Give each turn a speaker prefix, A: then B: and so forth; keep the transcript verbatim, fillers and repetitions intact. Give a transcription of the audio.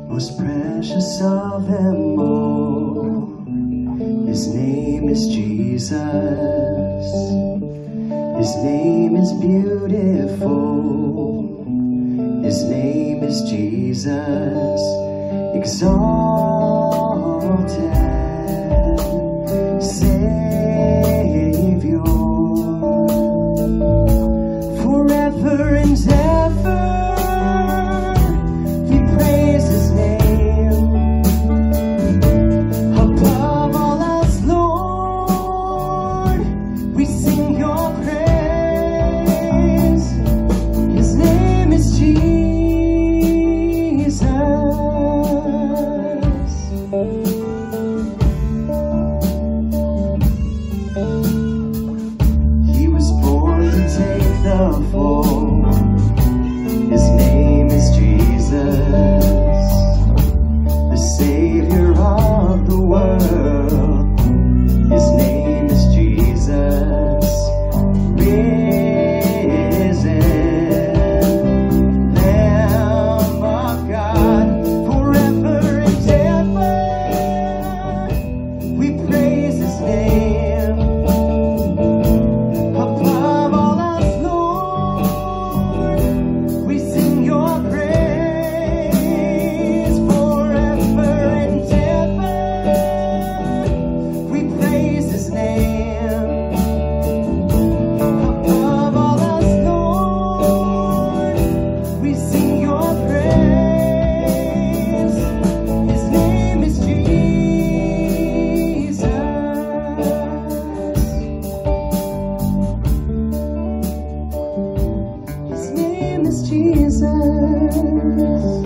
A: most precious of them all. His name is Jesus. His name is beautiful. His name is Jesus, exalted Savior, forever and ever. We praise His name above all else, Lord. We sing Your praise. His name is Jesus. He was born to take the fall. His name is Jesus, the Savior of the world. His name is Jesus, risen Lamb of God, forever and ever. We praise His name above all else, Lord. We sing Your praise forever and ever. We praise His name above all else, Lord. We sing Your praise. His name is Jesus. His name is Jesus.